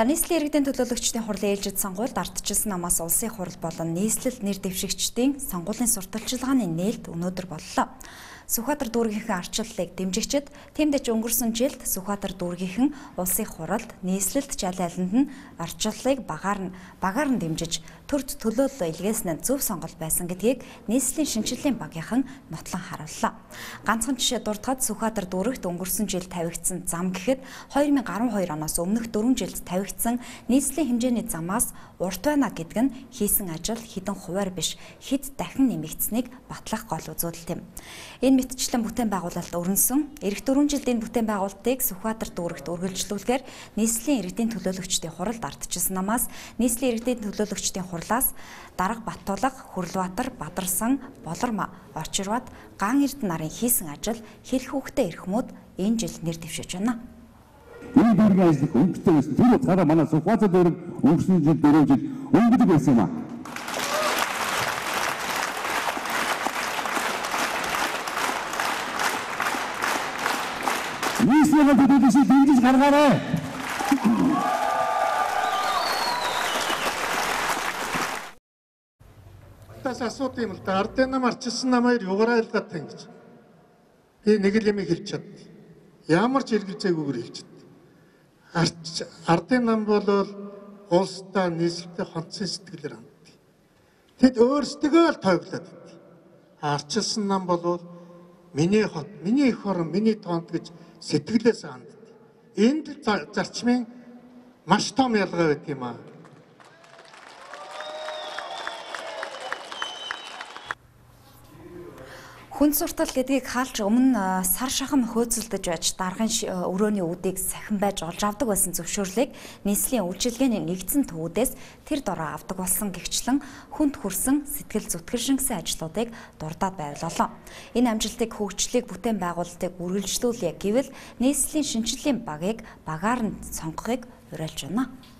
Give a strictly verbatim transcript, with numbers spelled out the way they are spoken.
За нийслэлийн иргэдийн төлөөлөгчдийн хурлын ээлжид сонгуульд ардчилсан намаас улсын хурал болон нийслэл нэр дэвшигчдийн сонгуулийн сурталчилгааны нээлт өнөөдөр боллоо. Сүхбаатар дүүргийнхэн арчлалыг дэмжигчид тиймдээ ч өнгөрсөн жилд Сүхбаатар дүүргийнхэн улсын хуралд нийслэлд жал айланд нь арчлалыг багаар нь багаар нь дэмжиж төрд төлөөлөл илгээсэн нь зөв сонголт байсан гэдгийг нийслэлийн шинжилгээний багийнхан нотлон харууллаа. Ганцхан жишээ дурдахад Сүхбаатар дүүрэгт өнгөрсөн жил тавигдсан зам гэхэд две тысячи двадцать two оноос өмнөх дөрвөн жилд тавигдсан нийслэлийн хэмжээний замаас урт байна гэдэг нь хийсэн ажил хэдэн хувиар биш хэд дахин нэмэгдсэнийг батлах гол үзүүлэлт юм. Энэ мэтчлэн бүтээн байгуулалт өрнсөн эх дөрвөн жилд энэ бүтээн байгуулалтыг Сүхбаатар дүүрэгт үргэлжлүүлэхээр нийслэлийн иргэдийн төлөөлөгчдийн хуралд ардчилсан намаас нийслэлийн иргэдийн төлөөлөгчдийн хурлаас Дарга Баттулга, Хүрлбаатар, Бадарсан, Болорма, Очирбад, Ган Эрдэнэ нарын хийсэн ажил хэл хүүхдэд эрхмүүд энэ жил нэр дэвшиж байна. Энэ дүүргийн ажил өнгөтэй байсан. Тэр утгаараа манай Сүхбаатар дүүрэг өнгөрсөн жил дөрөв жил өнгөдөг байсан юм аа. Нийслэлийн төлөөлөгчид дэмжиж гаргаарай. Тас асууд юм л да. Ардын нам арчилсан намайг югарайлгаад тань гэж. Би нэг л юм хэлж чад. Ямар ч эргэлзээгүйгээр хэлж чад. Арч ардын нам бол улстай нийслэлтэй хонцсон сэтгэлээр ханддаг. Тэд өөрсдөө л тойглоод байд. Арчилсан нам бол миний хот, миний эх орон, миний тоонд гэж сэтгэлээс ханддаг. Энд зарчмын маш том ялгаа байдаг юм аа. Хүн суртал гэдгийг хаалж өмнө сар шахам хөөцөлдөж байж даргын өрөөний үдийг сахин байж олж авдаг байсан зөвшөөрлийг нийслэлийн үйлчилгээний нэгдсэн төвүүдээс тэр дороо авдаг болсон гэгчлэн хүнд хүрсэн сэтгэл зүтгэршингсэн ажлуудыг дурдаад байрлуулсан. Энэ амжилтыг хөгжлийг бүтээн байгуулалтыг үргэлжлүүлье гэвэл нийслэлийн шинжилгээний багийг багаар нь сонгохыг уриалж байна.